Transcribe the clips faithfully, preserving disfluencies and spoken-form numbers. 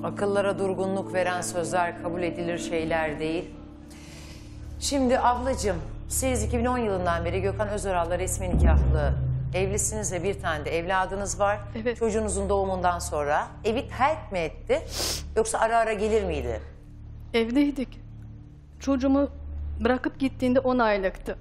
Akıllara durgunluk veren sözler kabul edilir şeyler değil. Şimdi ablacığım, siz iki bin on yılından beri Gökhan Özöral'la resmi nikahlı evlisiniz ve bir tane de evladınız var. Evet. Çocuğunuzun doğumundan sonra evi terk mi etti yoksa ara ara gelir miydi? Evdeydik. Çocuğumu bırakıp gittiğinde on aylıktı.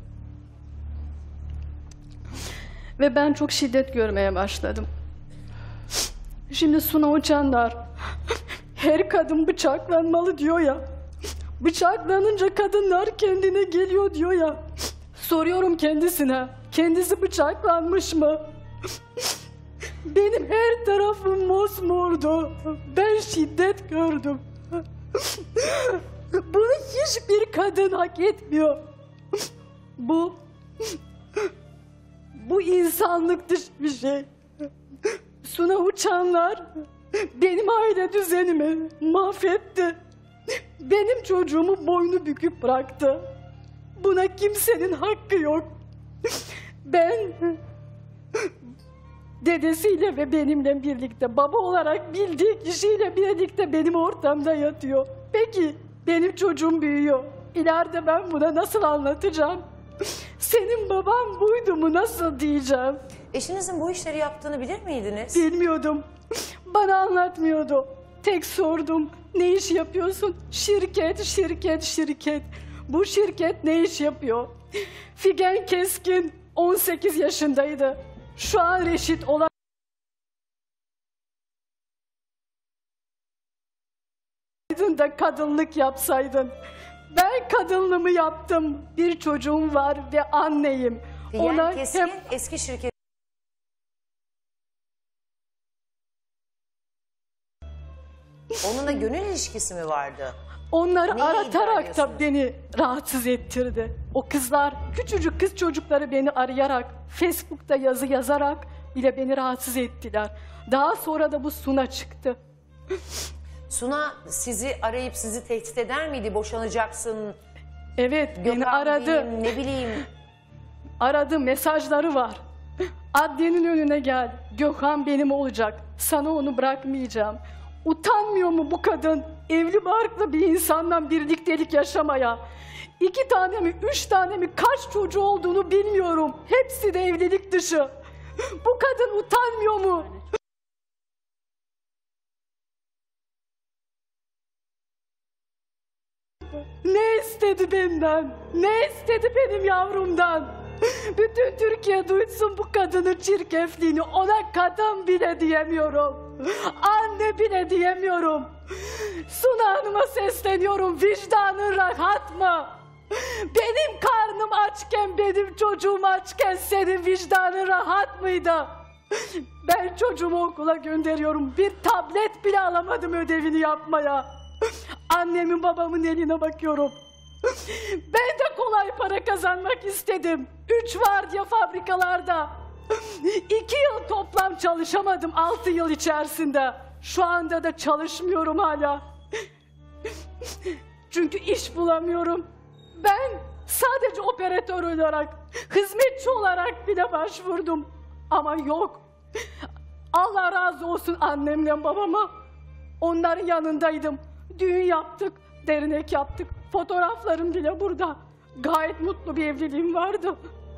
Ve ben çok şiddet görmeye başladım. Şimdi Suna Uçanlar her kadın bıçaklanmalı diyor ya. Bıçaklanınca kadınlar kendine geliyor diyor ya. Soruyorum kendisine, kendisi bıçaklanmış mı? Benim her tarafım mosmordu. Ben şiddet gördüm. Bunu hiçbir kadın hak etmiyor. Bu bu insanlık dışı bir şey. Suna Uçanlar benim aile düzenimi mahvetti. Benim çocuğumu boynu büküp bıraktı. Buna kimsenin hakkı yok. Ben dedesiyle ve benimle birlikte, baba olarak bildiği kişiyle birlikte benim ortamda yatıyor. Peki benim çocuğum büyüyor. İleride ben buna nasıl anlatacağım? Senin baban buydu mu nasıl diyeceğim? Eşinizin bu işleri yaptığını bilir miydiniz? Bilmiyordum. Bana anlatmıyordu. Tek sordum. Ne iş yapıyorsun? Şirket, şirket, şirket. Bu şirket ne iş yapıyor? Figen Keskin on sekiz yaşındaydı. Şu an reşit olan da kadınlık yapsaydın. Ben kadınlığımı yaptım. Bir çocuğum var ve anneyim. Figen Ona Keskin hem eski şirket. Onunla gönül ilişkisi mi vardı? onları Neyi iddia aratarak da ediyorsunuz? beni rahatsız ettirdi. O kızlar, küçücük kız çocukları beni arayarak, Facebook'ta yazı yazarak bile beni rahatsız ettiler. Daha sonra da bu Suna çıktı. Suna sizi arayıp sizi tehdit eder miydi? Boşanacaksın. Evet, beni Gökhan aradı. diyeyim, ne bileyim. Aradı, mesajları var. Adliyenin önüne gel. Gökhan benim olacak. Sana onu bırakmayacağım. Utanmıyor mu bu kadın evli barklı bir insanla birliktelik yaşamaya? İki tane mi, üç tane mi, kaç çocuğu olduğunu bilmiyorum. Hepsi de evlilik dışı. Bu kadın utanmıyor mu? Ne istedi benden? Ne istedi benim yavrumdan? Bütün Türkiye duysun bu kadının çirkefliğini. Ona kadın bile diyemiyorum. Anne bile diyemiyorum. Suna Hanım'a sesleniyorum. Vicdanın rahat mı? Benim karnım açken, benim çocuğum açken senin vicdanın rahat mıydı? Ben çocuğumu okula gönderiyorum. Bir tablet bile alamadım ödevini yapmaya. Annemin babamın eline bakıyorum. Ben de kolay para kazanmak istedim. Üç vardiya fabrikalarda. İki yıl toplam çalışamadım altı yıl içerisinde. Şu anda da çalışmıyorum hala. Çünkü iş bulamıyorum. Ben sadece operatör olarak, hizmetçi olarak bile başvurdum. Ama yok. Allah razı olsun annemle babama. Onların yanındaydım. Düğün yaptık, dernek yaptık. Fotoğraflarım bile burada. Gayet mutlu bir evliliğim vardı.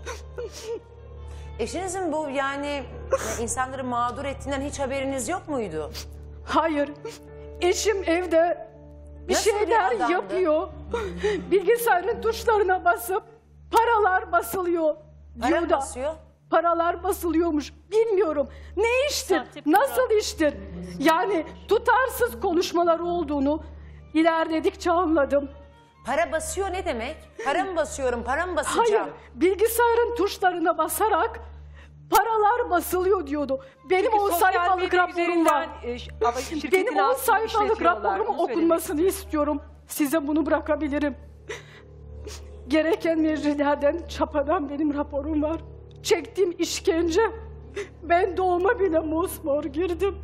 Eşinizin bu yani insanları mağdur ettiğinden hiç haberiniz yok muydu? Hayır. Eşim evde bir Nasıl bir şeyler adamdı? yapıyor. Bilgisayarın tuşlarına basıp paralar basılıyor. Para diyor da. basıyor. Paralar basılıyormuş. Bilmiyorum. Ne iştir? Nasıl iştir? Yani tutarsız konuşmalar olduğunu ilerledikçe anladım. Para basıyor ne demek? Para mı basıyorum, para mı basacağım? Hayır, bilgisayarın tuşlarına basarak paralar basılıyor diyordu. Benim on sayfalık raporum var. Benim on sayfalık raporum okunmasını istiyorum. Size bunu bırakabilirim. Gereken meclilerden, çapadan benim raporum var. Çektiğim işkence. Ben doğuma bile mosmor girdim.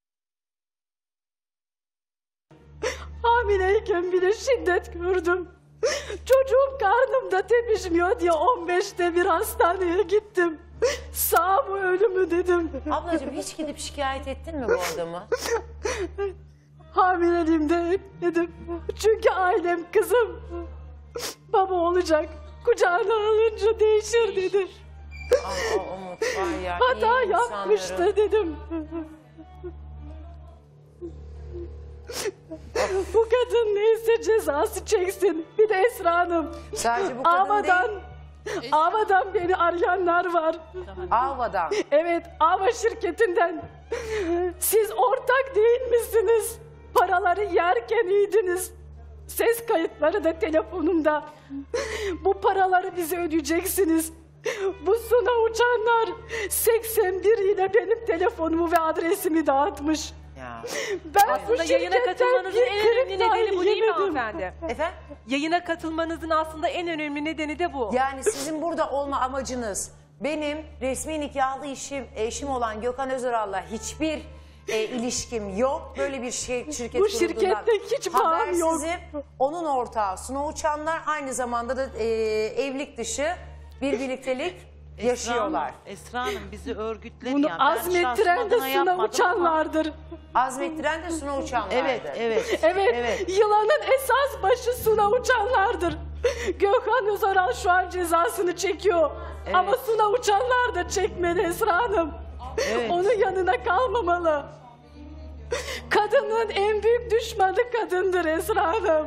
Hamileyken bile şiddet gördüm. Çocuğum karnımda tepişmiyor diye on beşte bir hastaneye gittim. Sağ mı ölü mü dedim. Ablacığım hiç gidip şikayet ettin mi bu adamı? Hamileliğimde etmedim. Çünkü ailem kızım baba olacak. Kucağına alınca değişir dedi. Aa, o umut var ya. Hata iyi yapmıştı insanların- dedim. Bu kadın neyse cezası çeksin. Bir de Esra Hanım. Sadece bu kadın Avadan, değil. Avadan beni arayanlar var. Ava'dan. Evet, Ava şirketinden. Siz ortak değil misiniz? Paraları yerken iyiydiniz. Ses kayıtları da telefonumda. Bu paraları bize ödeyeceksiniz. Bu Suna uçanlar seksen bir ile benim telefonumu ve adresimi dağıtmış. Ya. Ben bu Aslında yayına şirketten katılmanızın bir en kırık önemli nedeni bu değil mi dahi yemedim. hanımefendi? Efendim? Yayına katılmanızın aslında en önemli nedeni de bu. Yani sizin burada olma amacınız benim resmi nikahlı eşim, eşim olan Gökhan Özeral'la hiçbir e, ilişkim yok. Böyle bir şey şirket Bu kurulduğundan şirkette hiç bağım yok. habersizim. Onun ortağı Suna Uçanlar aynı zamanda da e, evlilik dışı bir birliktelik yaşıyorlar. Esra Hanım bizi örgütledi. Bunu yani. Ben şahsım azmettiren de adına Suna yapmadım ama- uçanlardır. Azmettiren de Suna Uçanlar'dı. Evet, evet. Evet, Evet. yılanın esas başı Suna uçanlardır. Gökhan Özaral şu an cezasını çekiyor. Evet. Ama Suna uçanlar da çekmeli Esra Hanım. Evet. Onun yanına kalmamalı. Kadının en büyük düşmanı kadındır Esra Hanım.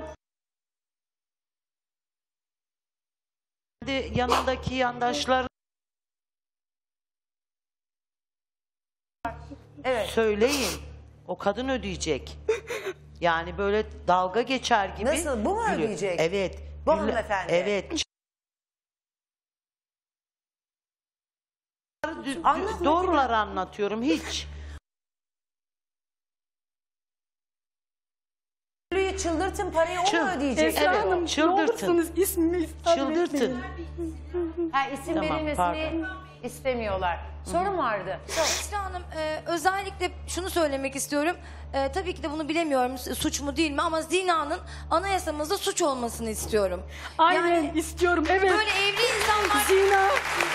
Kendi yanındaki yandaşlar Evet. söyleyin. O kadın ödeyecek. Yani böyle dalga geçer gibi. Nasıl? Bu mu gülüyor. ödeyecek? Evet. Bu Güle- hanımefendi. Evet. Dü- dü- Anlatma Doğruları anlatıyorum hiç. Ölüyü çıldırtın, parayı o mu Çıl- ödeyecek? Esra Evet, Hanım çıldırtın. ne olursunuz ismimi ifade Çıldırtın. etmeyin. Ha, isim Tamam, verilmesini pardon. istemiyorlar. Sorun vardı. Sor. Esra Hanım, e, özellikle şunu söylemek istiyorum. E, tabii ki de bunu bilemiyorum suç mu değil mi ama zinanın anayasamızda suç olmasını istiyorum. Aynen Yani istiyorum evet. böyle evli insanlar Zina.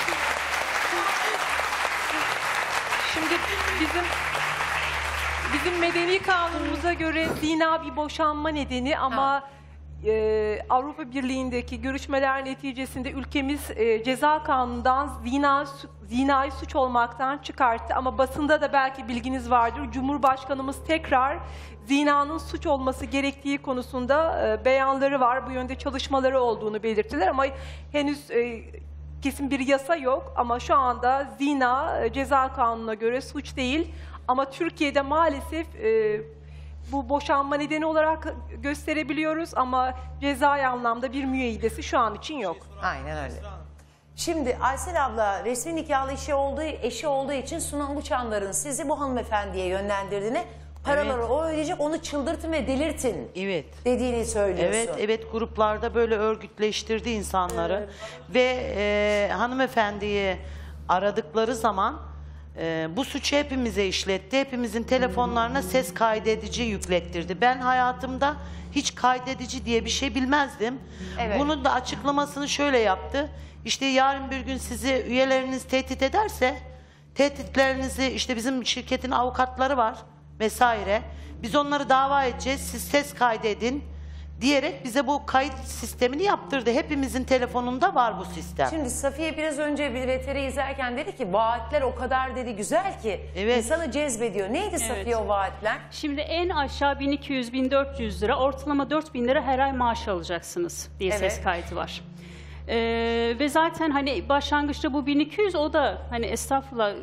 Şimdi bizim bizim medeni kanunumuza göre zina bir boşanma nedeni ama e, Avrupa Birliği'ndeki görüşmeler neticesinde ülkemiz e, ceza kanunundan zina su- zinayı suç olmaktan çıkarttı ama basında da belki bilginiz vardır. Cumhurbaşkanımız tekrar zinanın suç olması gerektiği konusunda e, beyanları var. Bu yönde çalışmaları olduğunu belirttiler ama henüz e, kesin bir yasa yok ama şu anda zina e, ceza kanununa göre suç değil. Ama Türkiye'de maalesef e, bu boşanma nedeni olarak gösterebiliyoruz ama cezai anlamda bir müeyyidesi şu an için yok. Aynen öyle. Şimdi Aysel abla resmi nikahlı eşi olduğu, eşi olduğu için Suna Uçanlar'ın sizi bu hanımefendiye yönlendirdiğini, paraları Evet. o ödeyecek, onu çıldırtın ve delirtin Evet. dediğini söylüyorsun. Evet, evet gruplarda böyle örgütleştirdi insanları ve e, hanımefendiyi aradıkları zaman e, bu suçu hepimize işletti. Hepimizin telefonlarına ses kaydedici yüklettirdi. Ben hayatımda hiç kaydedici diye bir şey bilmezdim. Evet. Bunun da açıklamasını şöyle yaptı. İşte yarın bir gün sizi üyeleriniz tehdit ederse tehditlerinizi işte bizim şirketin avukatları var vesaire. Biz onları dava edeceğiz. Siz ses kaydedin diyerek bize bu kayıt sistemini yaptırdı. Hepimizin telefonunda var bu sistem. Şimdi Safiye biraz önce bir V T R izlerken dedi ki vaatler o kadar dedi güzel ki Evet. insanı cezbediyor. Neydi Safiye o vaatler? Şimdi en aşağı bin iki yüz bin dört yüz lira, ortalama dört bin lira her ay maaş alacaksınız diye Evet. ses kaydı var. Ee, ve zaten hani başlangıçta bu bin iki yüz o da hani estağfurullah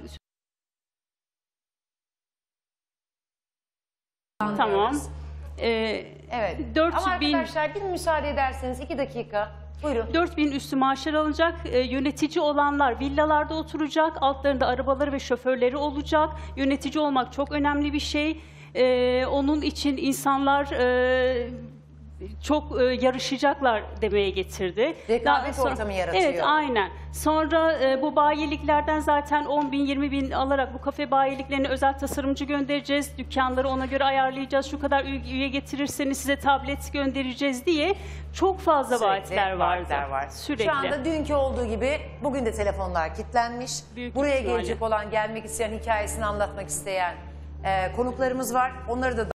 tamam. Ee, Evet. dört Ama bin arkadaşlar bir müsaade ederseniz iki dakika. Buyurun. dört bin üstü maaşlar alınacak. Ee, yönetici olanlar villalarda oturacak. Altlarında arabaları ve şoförleri olacak. Yönetici olmak çok önemli bir şey. Ee, onun için insanlar e, çok e, yarışacaklar demeye getirdi. Rekabet Daha sonra- ortamı yaratıyor. Evet, aynen. Sonra e, bu bayiliklerden zaten on bin yirmi bin alarak bu kafe bayiliklerine özel tasarımcı göndereceğiz. Dükkanları ona göre ayarlayacağız. Şu kadar üye üye getirirseniz size tablet göndereceğiz diye çok fazla Sürekli vaatler vardı. vaatler var. Sürekli. Şu anda dünkü olduğu gibi bugün de telefonlar kilitlenmiş. Büyük Buraya ihtimalle. gelecek olan, gelmek isteyen, hikayesini anlatmak isteyen e, konuklarımız var. Onları da